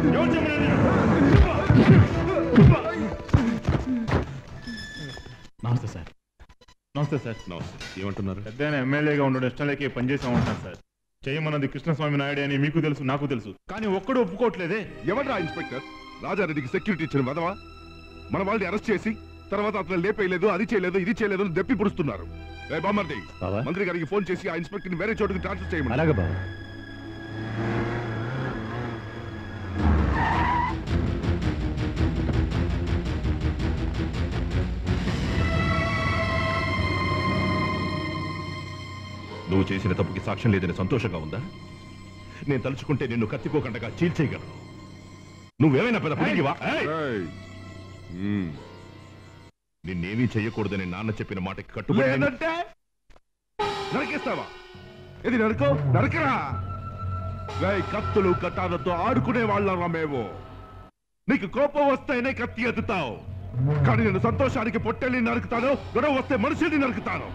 నమస్తే సార్. నమస్తే సార్. నమస్తే. ఏమంటున్నారు? పెద్ద ఎమ్మెల్యేగా ఉండడం ఇష్టం లేక పనిచేసామంటారు సార్. చేయమన్నది కృష్ణస్వామి నాయుడు అని మీకు తెలుసు, నాకు తెలుసు, కానీ ఒక్కడు ఒప్పుకోవట్లేదే. ఎవడ్రా ఇన్స్పెక్టర్? రాజారెడ్డికి సెక్యూరిటీ ఇచ్చిన వదవా? మన వాళ్ళని అరెస్ట్ చేసి తర్వాత అతను లేపేయలేదు, అది చేయలేదు, ఇది చేయలేదు అని దెప్పి పుడుస్తున్నారు. బామర్ది, మంత్రి గారికి ఫోన్ చేసి ఆ ఇన్స్పెక్టర్ ని వేరే చోటుకి ట్రాన్స్ఫర్ చేయమని. అలాగే బాబా. నువ్వు చేసిన తప్పుకి సాక్ష్యం లేదని సంతోషంగా ఉందా? నేను తలుచుకుంటే నిన్ను కత్తికోకండగా చీల్చేయగలను. నువ్వేమైనా పెద్ద పులిగివా? నిన్నేమీ చెయ్యకూడదని నాన్న చెప్పిన మాటకి కట్టుబడి నరికేస్తావా? ఇది నరుకో, నరకరా. కత్తులు కట్టాలతో ఆడుకునే వాళ్ళరా మేము. నీకు కోపం వస్తేనే కత్తి ఎత్తుతావు, కానీ నేను సంతోషానికి పొట్టెల్ని నరుకుతాను, గొడవ వస్తే మనుషుల్ని నరుకుతాను.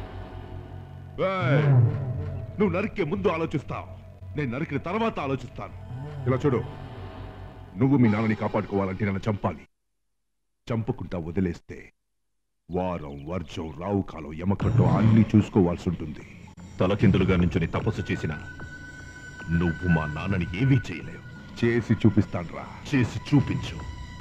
నువ్వు నరికే ముందు ఆలోచిస్తావు, నేను నరికిన తర్వాత ఆలోచిస్తాను. ఇలా చూడు, నువ్వు మీ నాన్నని కాపాడుకోవాలంటే నన్ను చంపాలి. చంపుకుంటా వదిలేస్తే వారం, వర్జం, రావు కాలం, యమకట్టో అన్ని చూసుకోవాల్సి ఉంటుంది. తలకిందులుగా నుంచుని తపస్సు చేసిన నువ్వు మా నాన్నని ఏమీ చేయలేవు. చేసి చూపిస్తాన్రా. చేసి చూపించు.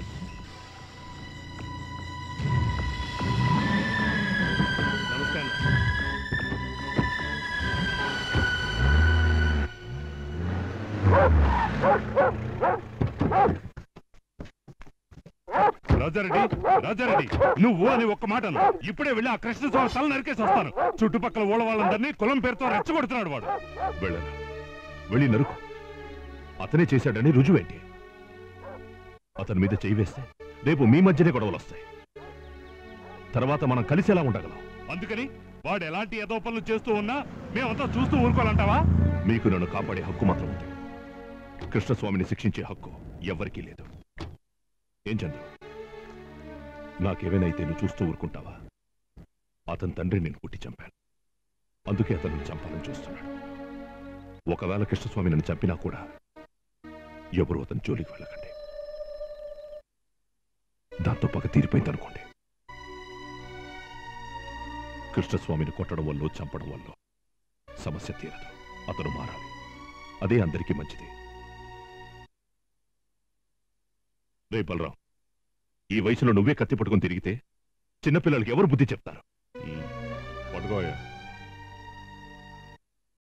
రాజారెడ్డి, రాజారెడ్డి, నువ్వు అని ఒక్క మాట అన్నా, ఇప్పుడే వెళ్ళి ఆ కృష్ణస్వామి తల నరికేసి వస్తాను. చుట్టుపక్కల ఊళ్ళ వాళ్ళందరినీ కులం పేరుతో రెచ్చగొడుతున్నాడు వాడు. వెళ్ళను, వెళ్ళి నరుకు. అతనే చేశాడని రుజువేంటి? అతని మీద చేయి వేస్తే రేపు మీ మధ్యనే గొడవలు వస్తాయి. తర్వాత మనం కలిసి ఎలా ఉండగలం? అందుకని వాడు ఎలాంటి ఏదో పనులు చేస్తూ ఉన్నా మేమంతా చూస్తూ ఊరుకోవాలంటావా? మీకు నన్ను కాపాడే హక్కు మాత్రం ఉంది. కృష్ణస్వామిని శిక్షించే హక్కు ఎవరికీ లేదు. ఏం చంద్రు, నాకేమైనా నువ్వు చూస్తూ ఊరుకుంటావా? అతని తండ్రి నేను కుట్టి చంపాను, అందుకే అతను చంపాలని చూస్తున్నాడు. ఒకవేళ కృష్ణస్వామి నన్ను చంపినా కూడా ఎవరు అతని జోలికి వెళ్ళకండి. దాంతో పగ తీరిపోయిందనుకోండి. కృష్ణస్వామిని కొట్టడం వల్ల, చంపడం వల్ల సమస్య తీరదు. అతను మారాలి, అదే అందరికీ మంచిది. రే బలరాం, ఈ వయసులో నువ్వే కత్తి పట్టుకుని తిరిగితే చిన్నపిల్లలకి ఎవరు బుద్ధి చెప్తారు? పట్టుకోయా.